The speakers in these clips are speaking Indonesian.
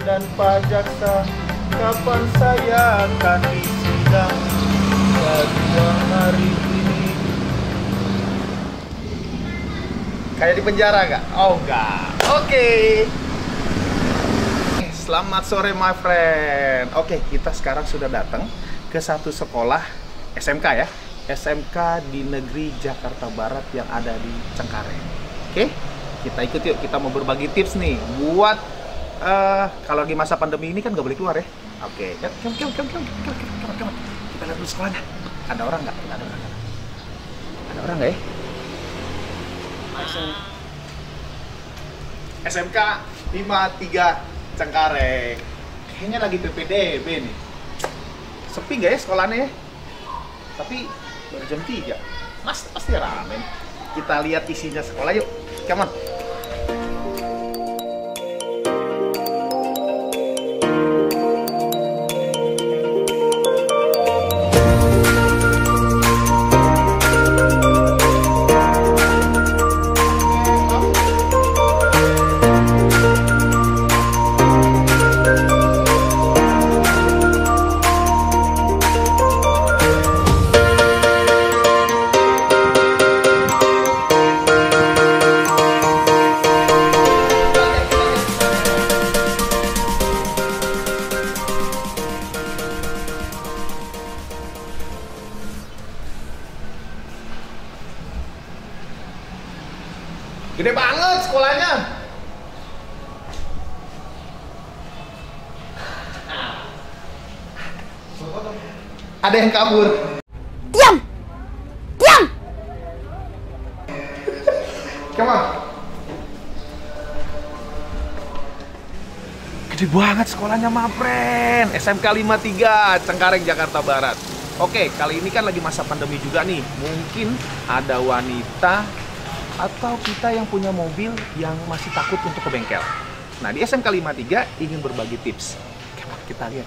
dan Pak Jaksa, kapan saya akan disidang kedua hari ini? Kayak di penjara nggak? Oh nggak. Oke. Selamat sore my friend. Oke, kita sekarang sudah datang ke satu sekolah SMK ya. SMK di negeri Jakarta Barat yang ada di Cengkareng. Oke, kita ikut yuk. Kita mau berbagi tips nih buat kalau lagi masa pandemi ini kan nggak boleh keluar ya. Oke, kita lihat dulu sekolahnya. Ada orang nggak? Ada orang nggak ya? SMK 53 Cengkareng. Kayaknya lagi PPDB nih. Sepi nggak ya sekolahnya ya? Tapi baru jam 3. Mas, pasti rame. Kita lihat isinya sekolah yuk. Come on. Gede banget sekolahnya. Ada yang kabur. Diam! Diam! Come on. Gede banget sekolahnya, my friend. SMK 53 Cengkareng, Jakarta Barat. Oke, kali ini kan lagi masa pandemi juga nih. Mungkin ada wanita atau kita yang punya mobil yang masih takut untuk ke bengkel. Nah, di SMK 53 ingin berbagi tips. Come on, kita lihat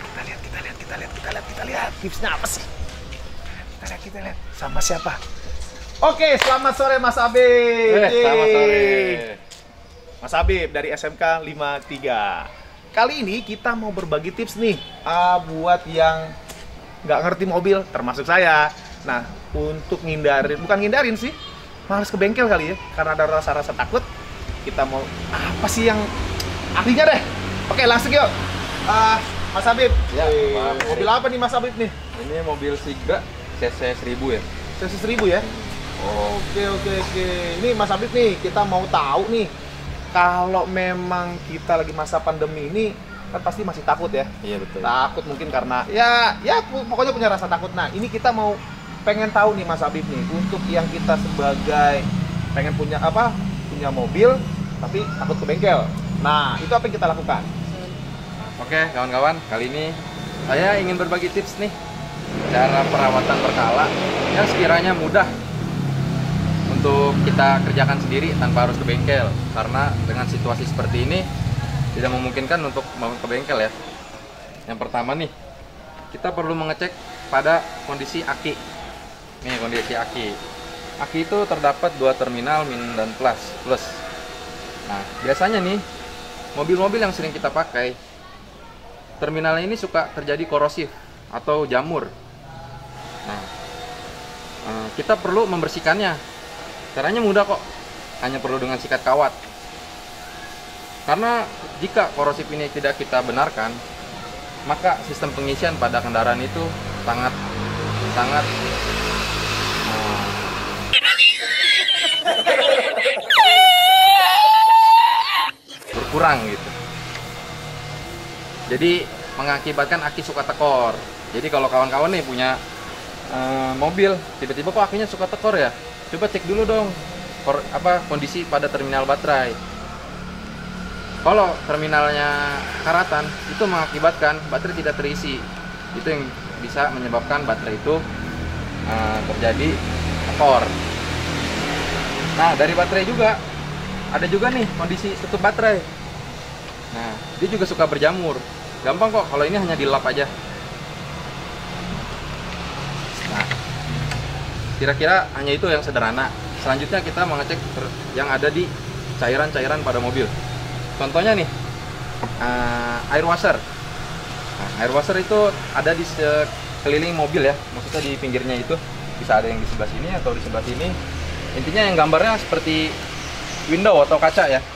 tipsnya apa sih? Kita lihat sama siapa? Oke, selamat sore Mas Habib. Selamat sore. Mas Habib dari SMK 53. Kali ini kita mau berbagi tips nih buat yang nggak ngerti mobil, termasuk saya. Nah, untuk bukan ngindarin sih, males ke bengkel kali ya, karena ada rasa-rasa takut. Kita mau apa sih yang ahlinya deh? Oke, langsung yuk. Mas Habib, Ya, mobil apa nih Mas Habib nih? Ini mobil Sigra CC 1000 ya. CC 1000 ya? Oke. Ini Mas Habib nih, kita mau tahu nih, kalau memang kita lagi masa pandemi ini, kan pasti masih takut ya? Iya betul. Takut mungkin karena, pokoknya punya rasa takut. Nah, ini kita pengen tahu nih Mas Habib nih, untuk yang kita sebagai pengen punya mobil tapi takut ke bengkel. Nah, itu apa yang kita lakukan? Oke kawan-kawan, kali ini saya ingin berbagi tips nih, cara perawatan berkala yang sekiranya mudah untuk kita kerjakan sendiri tanpa harus ke bengkel. Karena dengan situasi seperti ini tidak memungkinkan untuk mau ke bengkel ya. Yang pertama nih, kita perlu mengecek pada kondisi aki. Nih kondisi aki. Aki itu terdapat dua terminal min dan plus. Nah, biasanya nih mobil-mobil yang sering kita pakai, terminalnya ini suka terjadi korosif atau jamur. Nah, kita perlu membersihkannya. Caranya mudah kok, hanya perlu dengan sikat kawat. Karena jika korosif ini tidak kita benarkan, maka sistem pengisian pada kendaraan itu sangat berkurang gitu. Jadi mengakibatkan aki suka tekor. Jadi kalau kawan-kawan nih punya mobil, tiba-tiba kok akinya suka tekor ya, coba cek dulu dong kondisi pada terminal baterai. Kalau terminalnya karatan, itu mengakibatkan baterai tidak terisi. Itu yang bisa menyebabkan baterai itu terjadi tekor. Nah, dari baterai juga ada juga nih kondisi tutup baterai. Nah, dia juga suka berjamur. Gampang kok, kalau ini hanya dilap aja. Nah, kira-kira hanya itu yang sederhana. Selanjutnya kita mengecek yang ada di cairan-cairan pada mobil. Contohnya nih, air washer. Nah, air washer itu ada di sekeliling mobil ya, maksudnya di pinggirnya itu bisa ada yang di sebelah sini atau di sebelah sini. Intinya yang gambarnya seperti window atau kaca ya.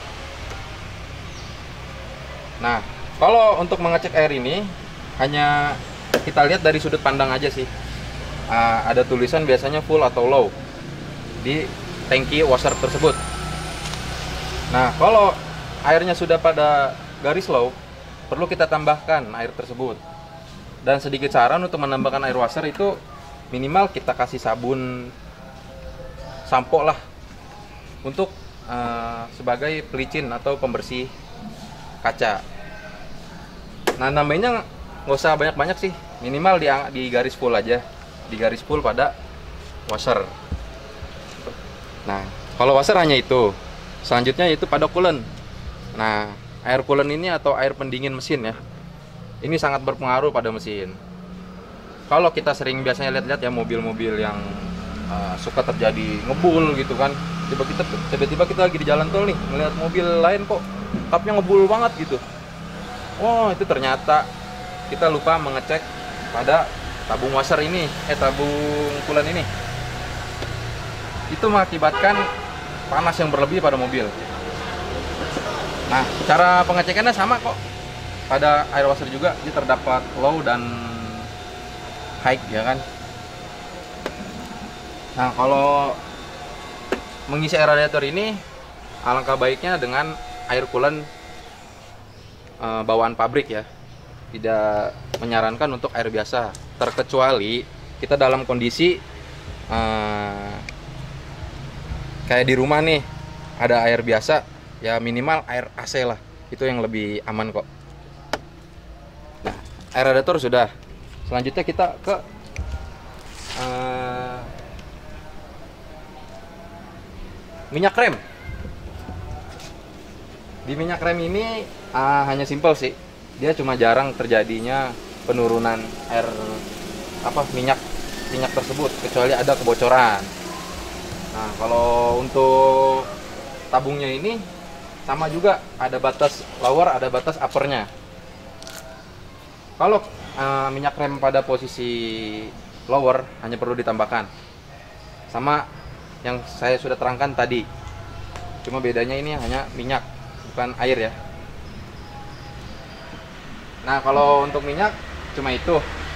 Nah, kalau untuk mengecek air ini hanya kita lihat dari sudut pandang aja sih. Ada tulisan biasanya full atau low di tangki washer tersebut. Nah, kalau airnya sudah pada garis low, perlu kita tambahkan air tersebut. Dan sedikit saran untuk menambahkan air washer itu minimal kita kasih sabun sampo lah untuk sebagai pelicin atau pembersih kaca. Nah, namanya nggak usah banyak-banyak sih, minimal di garis full aja, di garis full pada washer. Nah, kalau washer hanya itu. Selanjutnya itu pada coolant. Nah, air coolant ini atau air pendingin mesin ya, ini sangat berpengaruh pada mesin. Kalau kita sering biasanya lihat-lihat ya mobil-mobil yang suka terjadi ngebul gitu kan, tiba-tiba kita lagi di jalan tol nih melihat mobil lain kok tapnya ngebul banget gitu. Oh, itu ternyata kita lupa mengecek pada tabung washer ini, tabung coolant ini. Itu mengakibatkan panas yang berlebih pada mobil. Nah, cara pengecekannya sama kok. Pada air washer juga dia terdapat low dan high ya kan. Nah, kalau mengisi air radiator ini alangkah baiknya dengan air coolant bawaan pabrik ya. Tidak menyarankan untuk air biasa, terkecuali kita dalam kondisi kayak di rumah nih ada air biasa, ya minimal air AC lah, itu yang lebih aman kok. Nah, air radiator sudah. Selanjutnya kita ke minyak rem. Di minyak rem ini hanya simpel sih, dia cuma jarang terjadinya penurunan air minyak tersebut, kecuali ada kebocoran. Nah, kalau untuk tabungnya ini sama juga, ada batas lower, ada batas uppernya. Kalau minyak rem pada posisi lower hanya perlu ditambahkan sama yang saya sudah terangkan tadi, cuma bedanya ini hanya minyak bukan air ya. Nah, kalau untuk minyak cuma itu.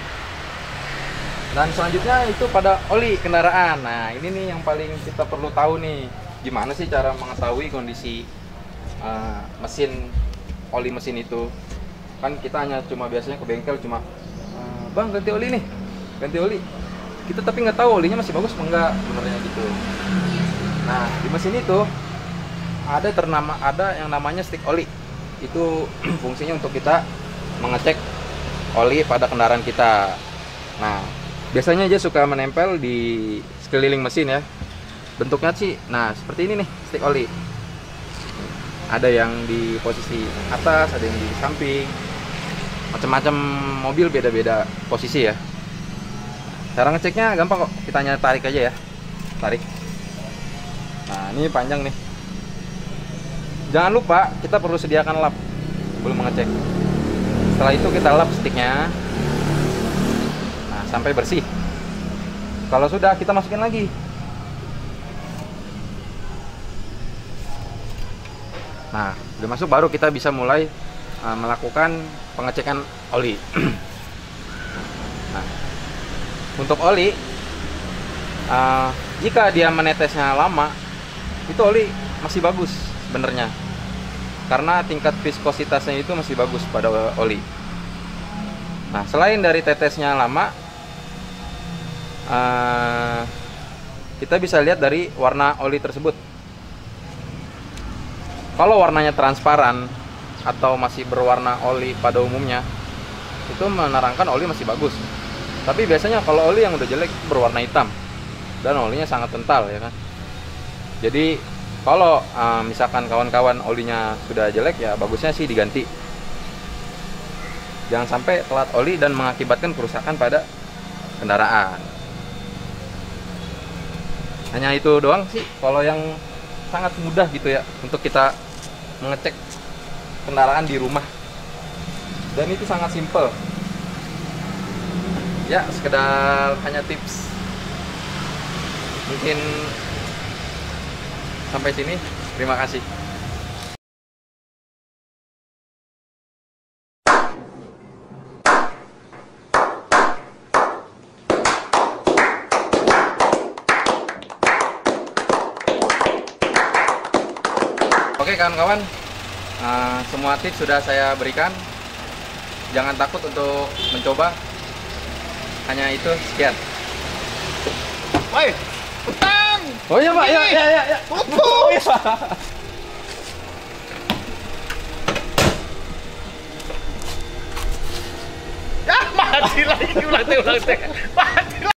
Dan selanjutnya itu pada oli kendaraan. Nah, ini nih yang paling kita perlu tahu nih, gimana sih cara mengetahui kondisi mesin, oli mesin itu. Kan kita hanya biasanya ke bengkel cuma bang ganti oli nih, ganti oli. Kita tapi nggak tahu olinya masih bagus apa enggak sebenarnya gitu. Nah, di mesin itu ada yang namanya stick oli. Itu fungsinya untuk kita mengecek oli pada kendaraan kita. Nah, biasanya dia suka menempel di sekeliling mesin ya. Bentuknya sih, nah seperti ini nih stick oli. Ada yang di posisi atas, ada yang di samping. Macam-macam mobil beda-beda posisi ya. Cara ngeceknya gampang kok, kita hanya tarik aja ya. Tarik. Nah, ini panjang nih. Jangan lupa kita perlu sediakan lap sebelum mengecek. Setelah itu kita lap sticknya. Nah, sampai bersih. Kalau sudah, kita masukin lagi. Nah, udah masuk, baru kita bisa mulai melakukan pengecekan oli. Nah, untuk oli, jika dia menetesnya lama, itu oli masih bagus sebenarnya, karena tingkat viskositasnya itu masih bagus pada oli. Nah, selain dari tetesnya lama, kita bisa lihat dari warna oli tersebut. Kalau warnanya transparan atau masih berwarna oli pada umumnya, itu menerangkan oli masih bagus. Tapi biasanya kalau oli yang udah jelek berwarna hitam dan olinya sangat kental ya kan. Jadi kalau misalkan kawan-kawan olinya sudah jelek, ya bagusnya sih diganti. Jangan sampai telat oli dan mengakibatkan kerusakan pada kendaraan. Hanya itu doang sih kalau yang sangat mudah gitu ya untuk kita mengecek kendaraan di rumah. Dan itu sangat simple. Ya, sekedar hanya tips. Mungkin sampai sini. Terima kasih. Oke kawan-kawan, semua tips sudah saya berikan. Jangan takut untuk mencoba. Hanya itu, sekian. Woi, utang. Oh iya Pak, ya. Tutup. Ya mati lagi, ulang teh. Mati lagi.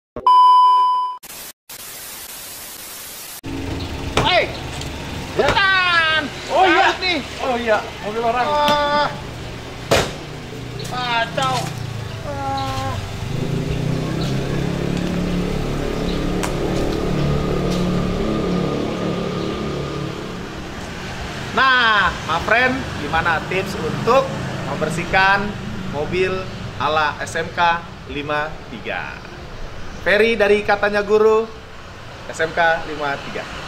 Woi, utang. Oh iya nih. Oh iya, mobil orang. Kacau. Nah, my friend, gimana tips untuk membersihkan mobil ala SMK 53? Ferry dari Katanya Guru, SMK 53.